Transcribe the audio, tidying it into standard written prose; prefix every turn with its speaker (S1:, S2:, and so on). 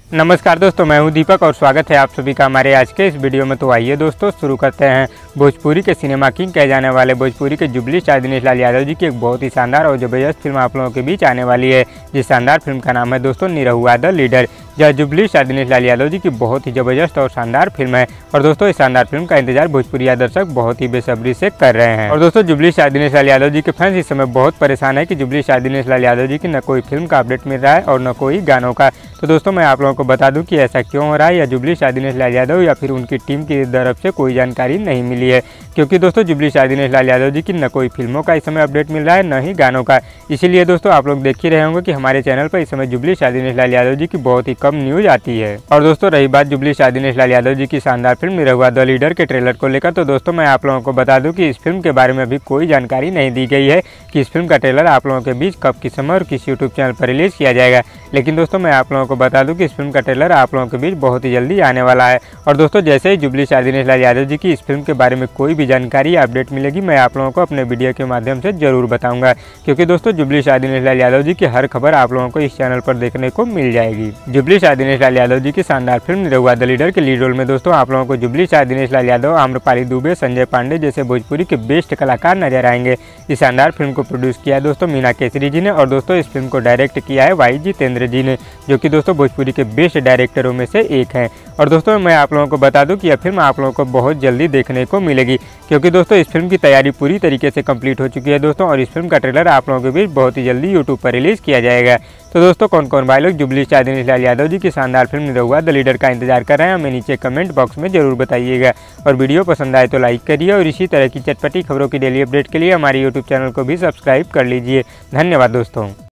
S1: नमस्कार दोस्तों, मैं हूं दीपक और स्वागत है आप सभी का हमारे आज के इस वीडियो में। तो आइए दोस्तों शुरू करते हैं। भोजपुरी के सिनेमा किंग कहे जाने वाले भोजपुरी के जुबली स्टार दिनेश लाल यादव जी की एक बहुत ही शानदार और जबरदस्त फिल्म आप लोगों के बीच आने वाली है। जिस शानदार फिल्म का नाम है दोस्तों निरहुआ द लीडर। यह जुबली स्टार दिनेश लाल यादव जी की बहुत ही जबरदस्त और शानदार फिल्म है और दोस्तों इस शानदार फिल्म का इंतजार भोजपुरी दर्शक बहुत ही बेसब्री से कर रहे हैं। और दोस्तों जुबली स्टार दिनेश लाल यादव जी के फैंस इस समय बहुत परेशान है कि जुबली स्टार दिनेश लाल यादव जी की न कोई फिल्म का अपडेट मिल रहा है और न कोई गानों का। तो दोस्तों मैं आप लोगों को बता दूं कि ऐसा क्यों हो रहा है, या जुबली स्टार दिनेश लाल यादव या फिर उनकी टीम की तरफ से कोई जानकारी नहीं मिली है। क्योंकि दोस्तों जुबली स्टार दिनेश लाल यादव जी की न कोई फिल्मों का इस समय अपडेट मिल रहा है, न ही गानों का। इसीलिए दोस्तों आप लोग देख ही रहे होंगे कि हमारे चैनल पर इस समय जुबली स्टार दिनेश लाल यादव जी की बहुत ही कम न्यूज आती है। और दोस्तों रही बात जुबली स्टार दिनेश लाल यादव जी की शानदार फिल्म निरहुआ द लीडर के ट्रेलर को लेकर, तो दोस्तों मैं आप लोगों को बता दूं कि इस फिल्म के बारे में अभी कोई जानकारी नहीं दी गई है कि इस फिल्म का ट्रेलर आप लोगों के बीच कब, किस समय और किस यूट्यूब चैनल पर रिलीज किया जाएगा। लेकिन दोस्तों मैं आप लोगों को बता दूं कि इस फिल्म का ट्रेलर आप लोगों के बीच बहुत ही जल्दी आने वाला है। और दोस्तों जैसे ही जुबली स्टार दिनेश लाल यादव जी की इस फिल्म के बारे में कोई भी जानकारी या अपडेट मिलेगी, मैं आप लोगों को अपने वीडियो के माध्यम से जरूर बताऊंगा। क्योंकि दोस्तों जुबली स्टार दिनेश लाल यादव जी की हर खबर आप लोगों को इस चैनल पर देखने को मिल जाएगी। जुबली स्टार दिनेश लाल यादव जी की शानदार फिल्म निरहुआ द लीडर के लीड रोल में दोस्तों आप लोगों को जुबली स्टार दिनेश लाल यादव, आम्रपाली दुबे, संजय पांडे जैसे भोजपुरी के बेस्ट कलाकार नजर आएंगे। इस शानदार फिल्म को प्रोड्यूस किया है दोस्तों मीना केसरी जी ने और दोस्तों इस फिल्म को डायरेक्ट किया है वाई जितेंद्र जी ने, जो कि दोस्तों भोजपुरी के बेस्ट डायरेक्टरों में से एक हैं। और दोस्तों मैं आप लोगों को बता दूं कि यह फिल्म आप लोगों को बहुत जल्दी देखने को मिलेगी। क्योंकि दोस्तों इस फिल्म की तैयारी पूरी तरीके से कंप्लीट हो चुकी है दोस्तों, और इस फिल्म का ट्रेलर आप लोगों के बीच बहुत ही जल्दी यूट्यूब पर रिलीज किया जाएगा। तो दोस्तों कौन कौन भाई लोग जुबली स्टार दिनेश लाल यादव जी की शानदार फिल्म निरहुआ द लीडर का इंतजार कर रहे हैं, हमें नीचे कमेंट बॉक्स में जरूर बताइएगा। और वीडियो पसंद आए तो लाइक करिए और इसी तरह की चटपटी खबरों की डेली अपडेट के लिए हमारे यूट्यूब चैनल को भी सब्सक्राइब कर लीजिए। धन्यवाद दोस्तों।